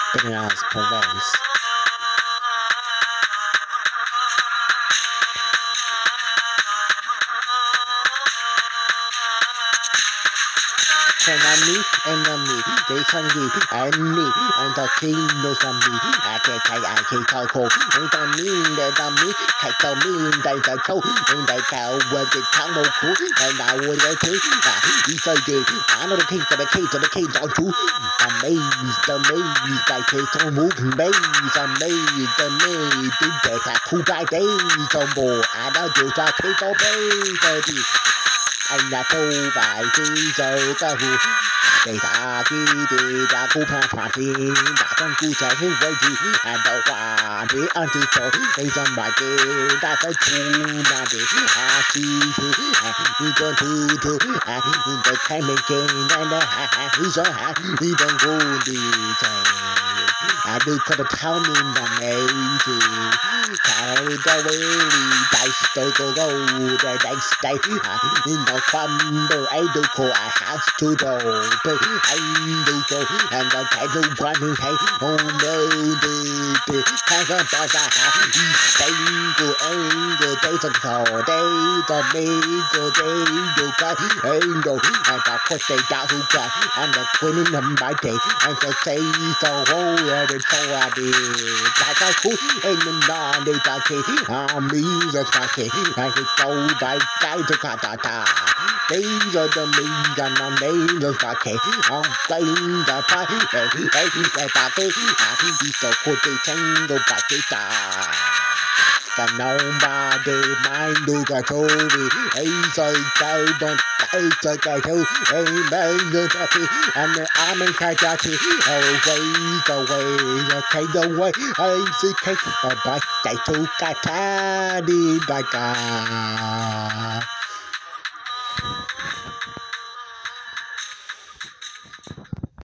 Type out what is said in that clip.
Bananas prevents. Enemy, they can be enemy, and the king knows on me. I can't talk, and the mean, can't tell me, they told, and they tell what they tell no cool, and I would get it. If I did, I know the king of the cage, all true. Amazed, I take on move, amazed, did that, who by days, more, I don't do that, take all baby. Anh đã thâu bài khi dầu ca hù để ta khi để ta cố phá phá thì đã con cu trái hữu vậy thì anh đau quả để ăn từ chỗ để dần bài kê ta phải chú mà để chi thì đi con thứ đi con khai mình kê nên đi gió đi con cô đi chạy đi con được thao mình là ngày thì thao đâu đi dice tôi go the dice in the thunder I do call I have to do but I do go and the title one hey oh no the has a boss I have single angle days of the day the major day do got angle and the put they down who got and the queen in the my day and the say so whole and so I did I cool and the non they got me the fucking I could go by guy to ta. These are the means and the names of fucking I'm playing the fight they party I think so cool they tango by the and nobody mind do the story I say go don't I say go amen the happy and the Amanik away the way I see cake by to kata di baga